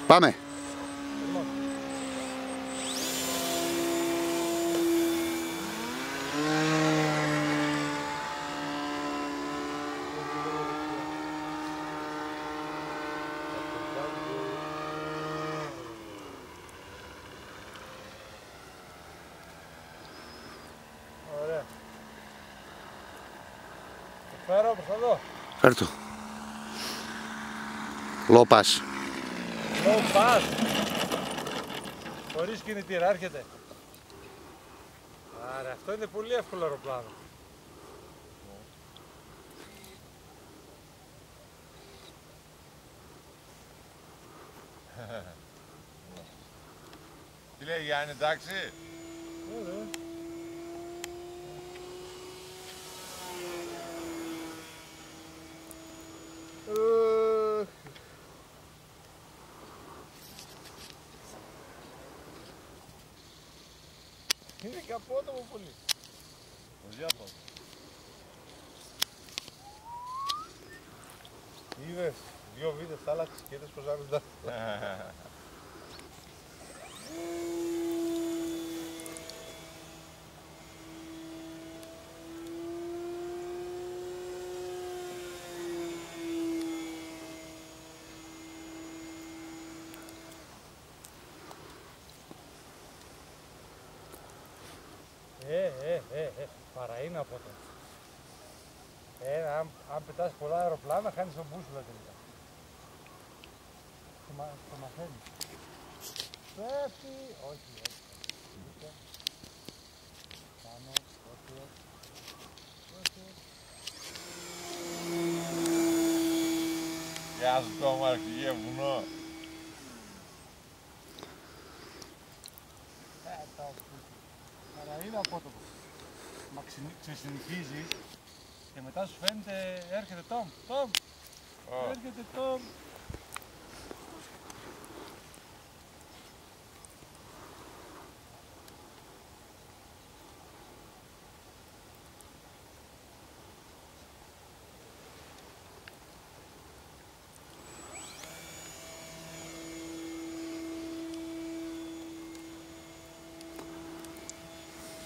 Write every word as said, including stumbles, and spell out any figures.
Πάμε. Ωραία. Το φέρω προς εδώ. Φέρ' το. Low pass. Low pass. Χωρίς κινητήρα, έρχεται. Άρα, αυτό είναι πολύ εύκολο αεροπλάνο. Τι λέει Γιάννη, εντάξει? Ωραία. Είναι καπότομο πολύ. Πολύ απότομο. Είδες, δυο βίδες θάλασσες και είδες πως άμεσα. Ε, ε, ε, ε, παρά είναι από το. Ε, αν, αν πετάς πολλά αεροπλάνα, χάνεις τον μπούσουλα τελικά. Το, μα, το μαθαίνεις. Πέφτει, όχι, όχι. Πάνω, όχι, όχι. Γεια σου Τόμα, αρχηγέ βουνό. Ε, τα αλλά είναι απότομο. Μα ξεσυνηθίζεις και μετά σου φαίνεται, έρχεται Τόμ, Τόμ, Oh. έρχεται Τόμ.